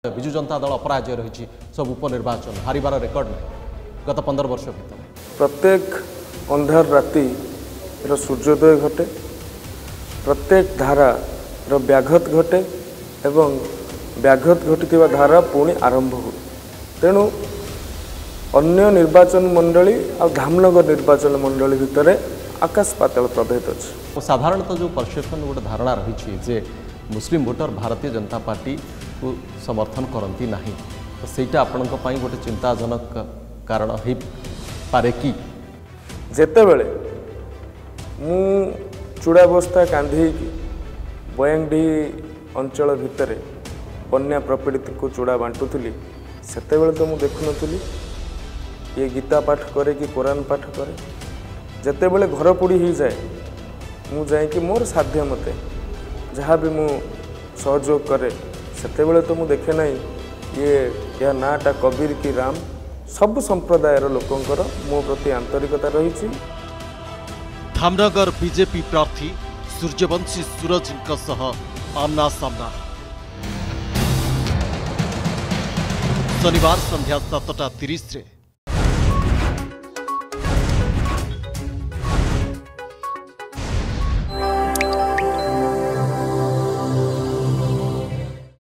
विजु जनता दल अपराजय रही सब उपनिर्वाचन हारिबार रेकर्ड नहीं गत 15 वर्ष भीतर प्रत्येक अंधार राति सूर्योदय घटे प्रत्येक धारा व्याघत घटे एवं व्याघत घटी धारा पुणी आरंभ हो तेणु अन्य निर्वाचन मंडली और धामनगर निर्वाचन मंडली भितर आकाश पाताल प्रभेद अच्छे। साधारणतः जो परसेप्शन गोटे धारणा रही जे मुस्लिम भोटर भारतीय जनता पार्टी को समर्थन करती ना तो सहीटा आपण गोटे चिंताजनक कारण हो पारे कि जेतेबेले मु चूड़ाबस्ता कांधी बयांडी अंचल भितर बन्या प्रपीड़ित को चूड़ा बांटुली सेतेबेले तो मुझे देखुनी ये गीता पाठ करे कि कुरान पाठ करे जेतेबेले घर पोड़ी हो जाए मु जाए कि मोर साध्य मते जहाँ भी मु सहयोग करे सेतेबेले तो मुझे देखे ना ये या नाटा कबीर की राम सब संप्रदायर लोकंकर मो प्रति आंतरिकता रही। धामनगर बीजेपी प्रार्थी सूर्यवंशी सूरज आमना सामना शनिवार संध्या 7:30